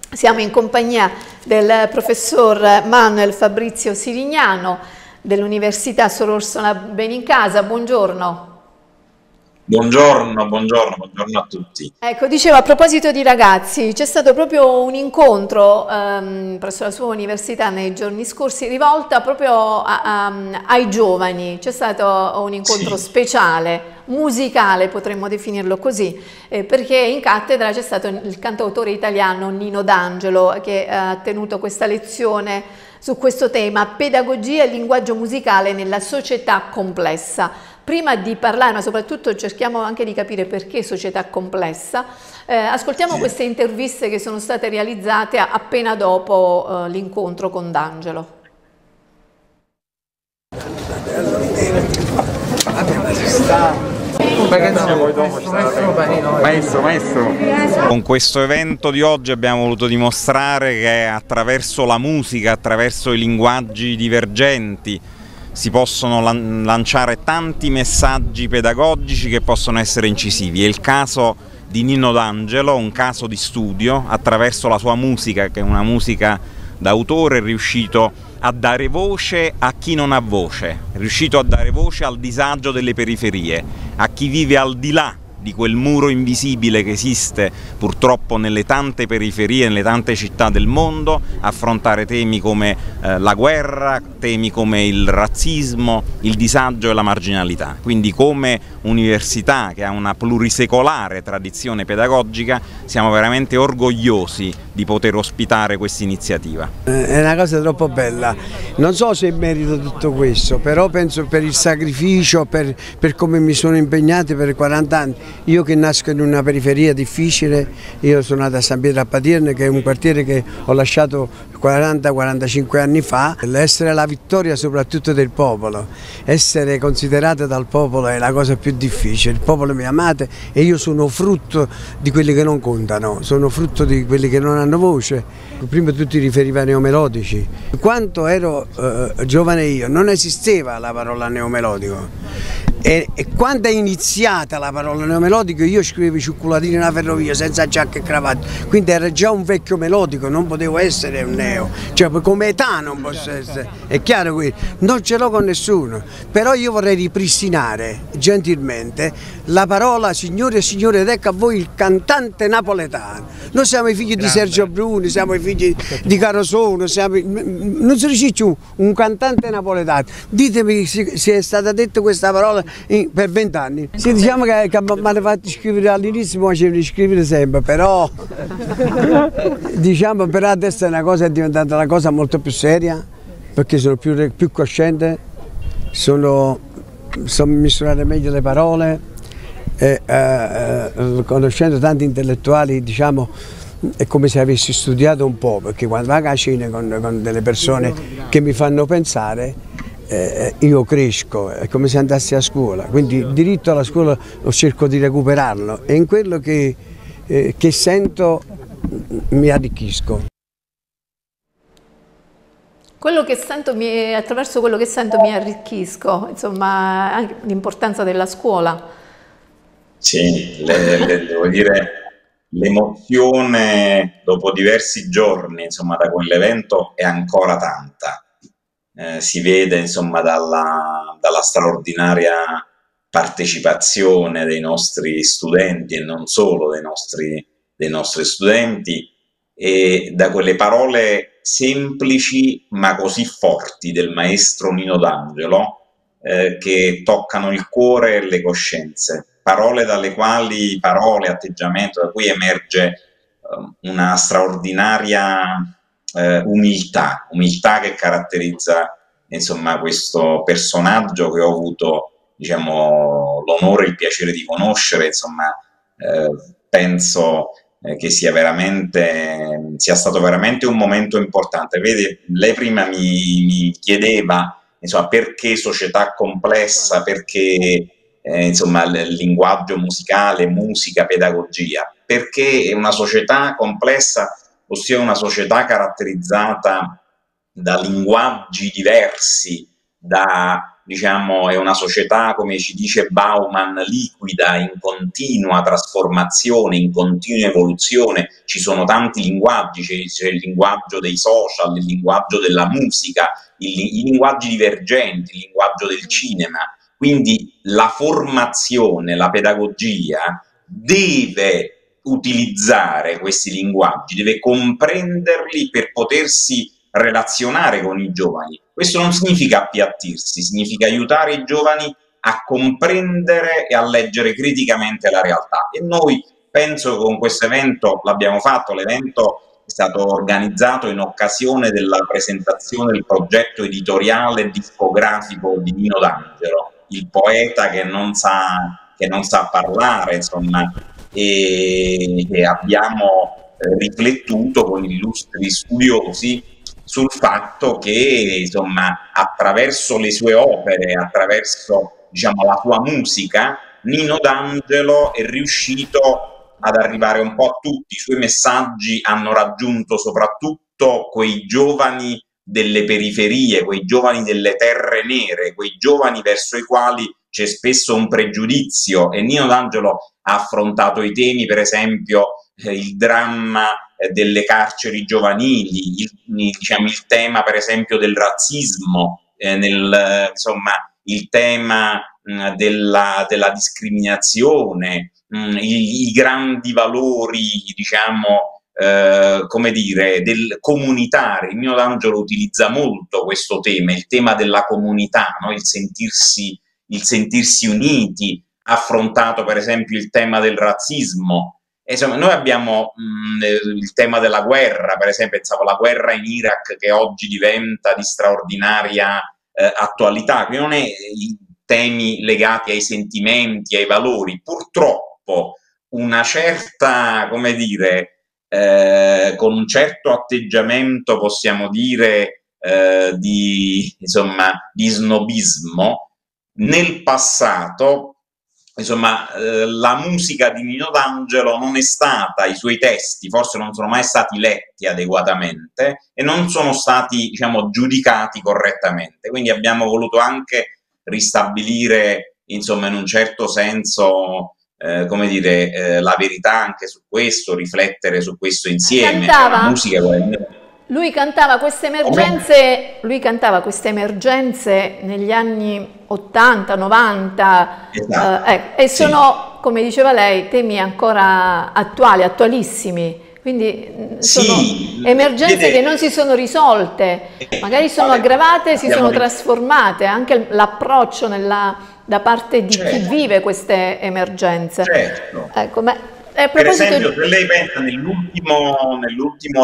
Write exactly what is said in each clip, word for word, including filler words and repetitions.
Siamo in compagnia del professor Manuel Fabrizio Sirignano dell'Università Sor Orsola Benincasa. Buongiorno. Buongiorno, buongiorno, buongiorno a tutti. Ecco, dicevo, a proposito di ragazzi, c'è stato proprio un incontro ehm, presso la sua università nei giorni scorsi rivolta proprio a, a, ai giovani. C'è stato un incontro Sì. speciale, musicale potremmo definirlo così, eh, perché in cattedra c'è stato il cantautore italiano Nino D'Angelo che eh, ha tenuto questa lezione su questo tema, pedagogia e linguaggio musicale nella società complessa. Prima di parlare, ma soprattutto cerchiamo anche di capire perché società complessa, eh, ascoltiamo queste interviste che sono state realizzate appena dopo eh, l'incontro con D'Angelo. Maestro, maestro. Con questo evento di oggi abbiamo voluto dimostrare che attraverso la musica, attraverso i linguaggi divergenti, si possono lan- lanciare tanti messaggi pedagogici che possono essere incisivi. È il caso di Nino D'Angelo, un caso di studio. Attraverso la sua musica, che è una musica d'autore, è riuscito a dare voce a chi non ha voce, è riuscito a dare voce al disagio delle periferie, a chi vive al di là di quel muro invisibile che esiste purtroppo nelle tante periferie, nelle tante città del mondo, affrontare temi come eh, la guerra, temi come il razzismo, il disagio e la marginalità. Quindi come università che ha una plurisecolare tradizione pedagogica siamo veramente orgogliosi di poter ospitare questa iniziativa. È una cosa troppo bella, non so se merito tutto questo, però penso per il sacrificio, per, per come mi sono impegnato per quaranta anni. Io che nasco in una periferia difficile, io sono nato a San Pietro a Patirne, che è un quartiere che ho lasciato quaranta quarantacinque anni fa. Essere la vittoria soprattutto del popolo, essere considerata dal popolo è la cosa più difficile. Il popolo mi amate e io sono frutto di quelli che non contano, sono frutto di quelli che non hanno voce. Prima tu ti riferivi a neomelodici. Quando ero eh, giovane io non esisteva la parola neomelodico. E, e quando è iniziata la parola neomelodico io scrivevo i cioccolatini nella ferrovia senza giacca e cravatta, quindi era già un vecchio melodico, non potevo essere un neo, cioè come età non posso essere, è chiaro qui, non ce l'ho con nessuno, però io vorrei ripristinare gentilmente la parola signore e signore ed ecco a voi il cantante napoletano. Noi siamo i figli di Sergio Bruni, siamo i figli di Carosono, siamo, non si dice più un cantante napoletano, ditemi se è stata detta questa parola per vent'anni. Sì, diciamo che, che mi hanno fatto scrivere all'inizio, ma ci devo scrivere sempre, però diciamo però adesso è una cosa, è diventata una cosa molto più seria, perché sono più, più cosciente, sono, so misurare meglio le parole, e, eh, eh, conoscendo tanti intellettuali, diciamo, è come se avessi studiato un po', perché quando vado a cena con, con delle persone che mi fanno pensare, Eh, io cresco, è come se andassi a scuola, quindi il diritto alla scuola lo cerco di recuperarlo e in quello che, eh, che sento mi arricchisco. Quello che sento mi, attraverso quello che sento mi arricchisco, insomma, anche l'importanza della scuola. Sì, le, le, devo dire, l'emozione dopo diversi giorni, insomma, da quell'evento è ancora tanta. Eh, si vede insomma dalla, dalla straordinaria partecipazione dei nostri studenti e non solo dei nostri, dei nostri studenti e da quelle parole semplici ma così forti del maestro Nino D'Angelo eh, che toccano il cuore e le coscienze, parole dalle quali, parole, atteggiamento da cui emerge eh, una straordinaria Uh, umiltà, umiltà che caratterizza insomma questo personaggio che ho avuto diciamo l'onore e il piacere di conoscere, insomma eh, penso eh, che sia veramente sia stato veramente un momento importante. Vede, lei prima mi, mi chiedeva insomma perché società complessa, perché eh, insomma il linguaggio musicale, musica, pedagogia, perché è una società complessa, ossia una società caratterizzata da linguaggi diversi, da diciamo, è una società, come ci dice Bauman, liquida, in continua trasformazione, in continua evoluzione. Ci sono tanti linguaggi, c'è il linguaggio dei social, il linguaggio della musica, il, i linguaggi divergenti, il linguaggio del cinema. Quindi la formazione, la pedagogia deve utilizzare questi linguaggi, deve comprenderli per potersi relazionare con i giovani. Questo non significa appiattirsi, significa aiutare i giovani a comprendere e a leggere criticamente la realtà. E noi, penso che con questo evento l'abbiamo fatto. L'evento è stato organizzato in occasione della presentazione del progetto editoriale e discografico di Nino D'Angelo, il poeta che non sa, che non sa parlare, insomma, e, e abbiamo eh, riflettuto con illustri studiosi sul fatto che, insomma, attraverso le sue opere, attraverso, diciamo, la sua musica, Nino D'Angelo è riuscito ad arrivare un po' a tutti. I suoi messaggi hanno raggiunto soprattutto quei giovani delle periferie, quei giovani delle terre nere, quei giovani verso i quali c'è spesso un pregiudizio, e Nino D'Angelo ha affrontato i temi, per esempio, eh, il dramma delle carceri giovanili, il, diciamo, il tema per esempio del razzismo, eh, nel, insomma, il tema mh, della, della discriminazione, mh, i, i grandi valori, diciamo, eh, come dire, del comunitari. Nino D'Angelo utilizza molto questo tema, il tema della comunità, no? il, sentirsi, il sentirsi uniti, ha affrontato per esempio il tema del razzismo. Insomma, noi abbiamo mh, il tema della guerra, per esempio, pensavo alla guerra in Iraq, che oggi diventa di straordinaria eh, attualità, quindi non è i temi legati ai sentimenti, ai valori. Purtroppo una certa, come dire, eh, con un certo atteggiamento, possiamo dire, eh, di, insomma, di snobismo, nel passato, insomma, eh, la musica di Nino D'Angelo non è stata, i suoi testi forse non sono mai stati letti adeguatamente e non sono stati, diciamo, giudicati correttamente. Quindi abbiamo voluto anche ristabilire, insomma, in un certo senso, eh, come dire, eh, la verità anche su questo, riflettere su questo insieme. Cantava? La musica, Lui cantava queste emergenze, lui cantava queste emergenze negli anni ottanta, novanta, esatto, eh, e sì. sono, come diceva lei, temi ancora attuali, attualissimi. Quindi sono sì, emergenze vede, che non si sono risolte, magari sono vale, aggravate, si sono detto. trasformate, anche l'approccio da parte di certo. chi vive queste emergenze. Certo. Ecco, ma Eh, per esempio, se lei pensa nell'ultimo nell'ultimo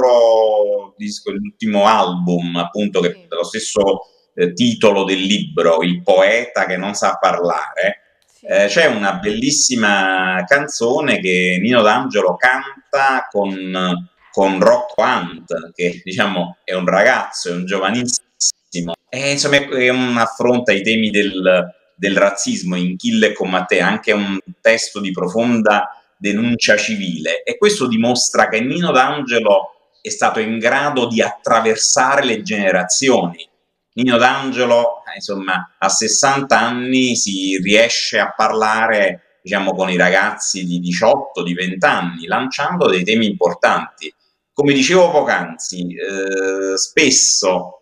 lavoro, l'ultimo album, appunto, che è lo stesso eh, titolo del libro, Il poeta che non sa parlare, sì. eh, c'è una bellissima canzone che Nino D'Angelo canta con, con Rocco Hunt, che, diciamo, è un ragazzo, è un giovanissimo, e insomma è un, affronta i temi del, del razzismo in Kill e Commatè, anche un testo di profonda denuncia civile, e questo dimostra che Nino D'Angelo è stato in grado di attraversare le generazioni. Nino D'Angelo, insomma, a sessanta anni si riesce a parlare, diciamo, con i ragazzi di diciotto, di venti anni, lanciando dei temi importanti. Come dicevo poc'anzi, eh, spesso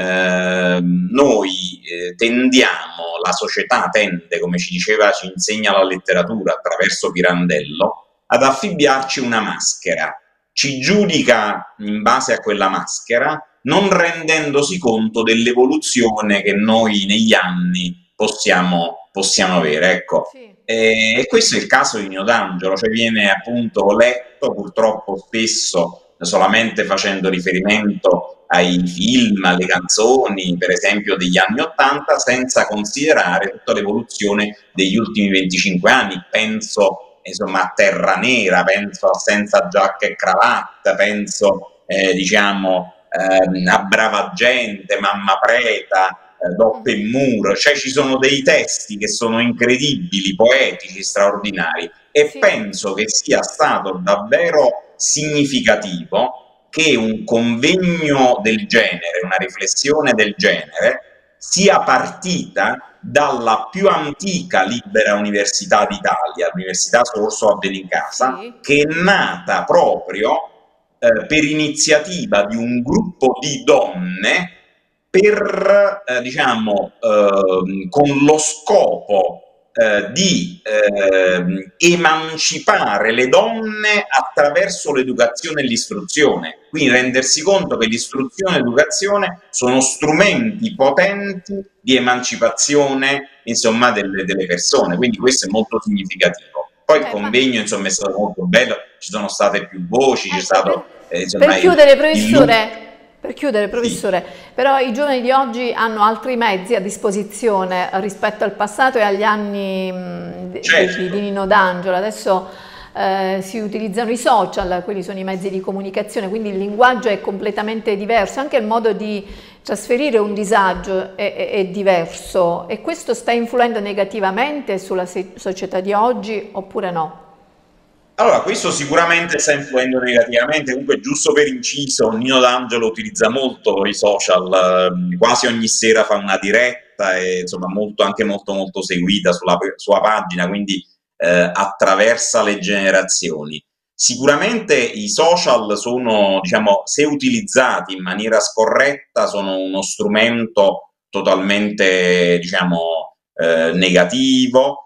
eh, noi eh, tendiamo, la società tende, come ci diceva, ci insegna la letteratura attraverso Pirandello, ad affibbiarci una maschera, ci giudica in base a quella maschera, non rendendosi conto dell'evoluzione che noi negli anni possiamo, possiamo avere, ecco. Sì. E, e questo è il caso di Nino D'Angelo, cioè viene appunto letto purtroppo spesso solamente facendo riferimento ai film, alle canzoni, per esempio, degli anni Ottanta, senza considerare tutta l'evoluzione degli ultimi venticinque anni. Penso, insomma, a Terra Nera, penso a Senza giacca e cravatta, penso, eh, diciamo, eh, a Brava gente, Mamma preta, eh, Doppe e Muro. Cioè ci sono dei testi che sono incredibili, poetici, straordinari, e sì. penso che sia stato davvero significativo che un convegno del genere, una riflessione del genere, sia partita dalla più antica libera università d'Italia, l'Università Sorso a Benincasa, Sì. che è nata proprio eh, per iniziativa di un gruppo di donne per, eh, diciamo, eh, con lo scopo eh, di eh, emancipare le donne attraverso l'educazione e l'istruzione, quindi rendersi conto che l'istruzione e l'educazione sono strumenti potenti di emancipazione, insomma, delle, delle persone, quindi questo è molto significativo. Poi il Eh, convegno, insomma, è stato molto bello, ci sono state più voci, c'è ecco, stato... per, Eh, insomma, per chiudere, il, professore, il... per chiudere, professore, Sì. però i giovani di oggi hanno altri mezzi a disposizione rispetto al passato e agli anni mh, Certo. di, di Nino D'Angelo. Adesso eh, si utilizzano i social, quelli sono i mezzi di comunicazione, quindi il linguaggio è completamente diverso, anche il modo di trasferire un disagio è, è, è diverso, e questo sta influendo negativamente sulla società di oggi oppure no? Allora, questo sicuramente sta influendo negativamente. Comunque, giusto per inciso, Nino D'Angelo utilizza molto i social, eh, quasi ogni sera fa una diretta, e insomma molto, anche molto molto seguita sulla sua pagina, quindi eh, attraversa le generazioni. Sicuramente i social sono, diciamo, se utilizzati in maniera scorretta, sono uno strumento totalmente, diciamo, eh, negativo.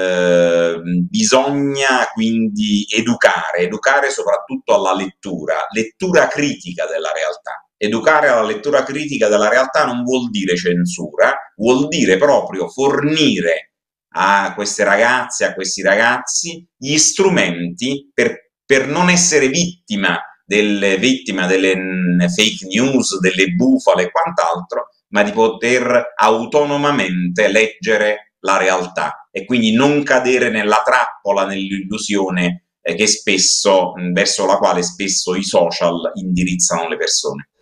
Eh, bisogna quindi educare, educare soprattutto alla lettura, lettura critica della realtà. Educare alla lettura critica della realtà non vuol dire censura, vuol dire proprio fornire a queste ragazze, a questi ragazzi, gli strumenti per, per non essere vittima delle, vittima delle fake news, delle bufale e quant'altro, ma di poter autonomamente leggere la realtà e quindi non cadere nella trappola, nell'illusione eh, che spesso, verso la quale spesso i social indirizzano le persone.